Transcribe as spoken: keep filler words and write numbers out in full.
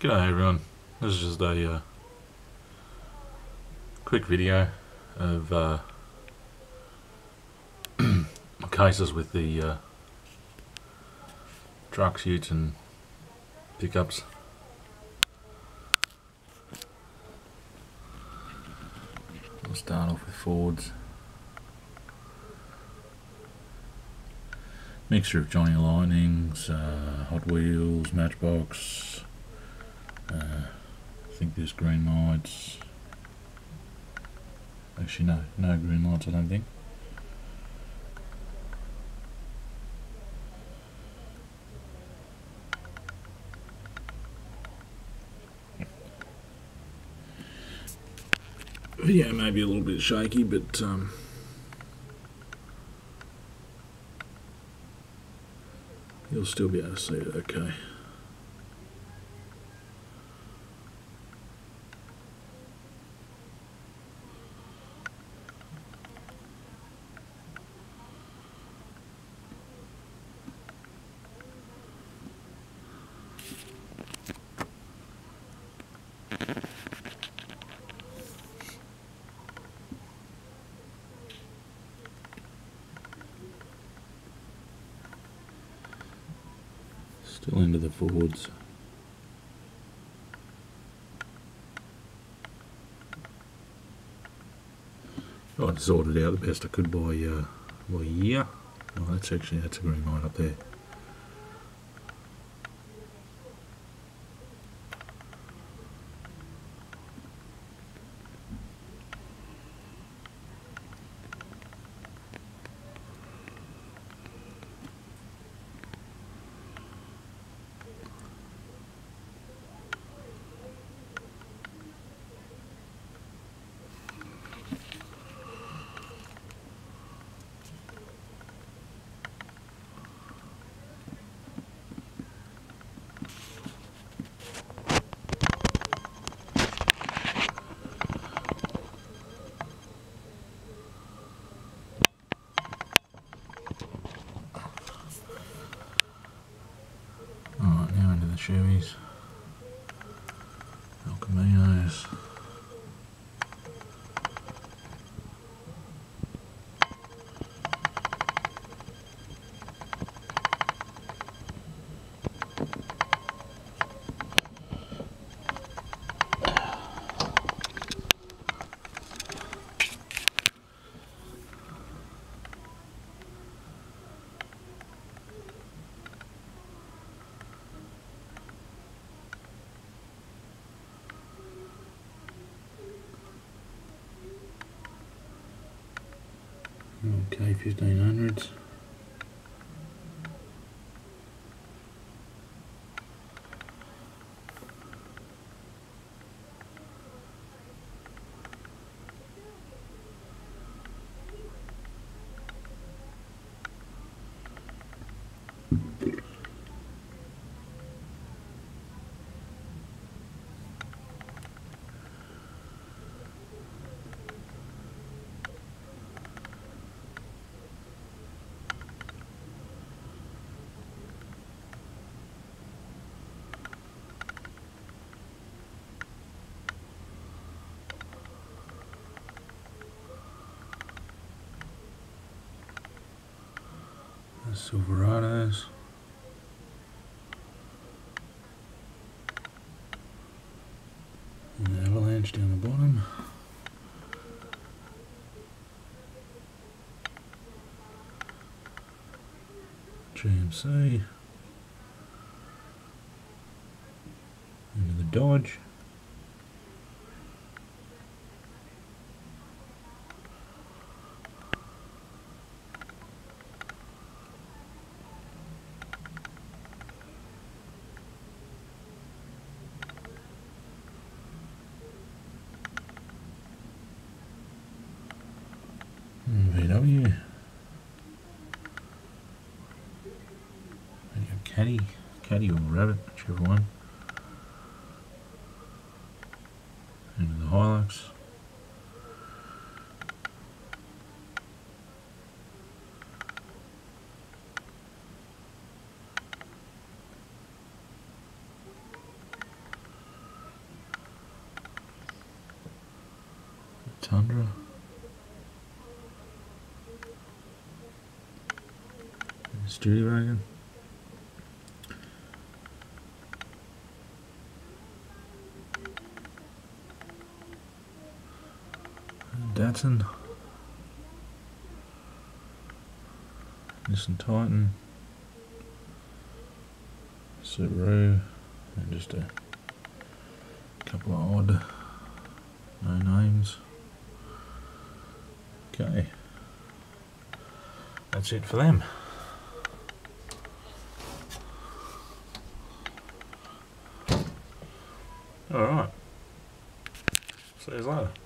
G'day everyone, this is just a uh, quick video of uh, cases with the uh, trucks, utes and pickups. We'll start off with Fords. Mixture of Johnny Lightnings, uh, Hot Wheels, Matchbox, uh, I think there's green lights. Actually no, no green lights I don't think. Video may be a little bit shaky, but um, you'll still be able to see it okay. Still into the Fords. I sorted out the best I could by uh, by year. Oh, that's actually that's a green light up there. Alright, now into the Chevys, El Caminos. Okay, fifteen hundreds. Silverados. And the Avalanche down the bottom. G M C. Into the Dodge. V W. Then you have Caddy, Caddy or Rabbit, whichever one. Into the Hilux. Tundra. Studewagon. Datsun. Nissan Titan. Subaru. And just a couple of odd no names. Okay. That's it for them. Alright. See you later.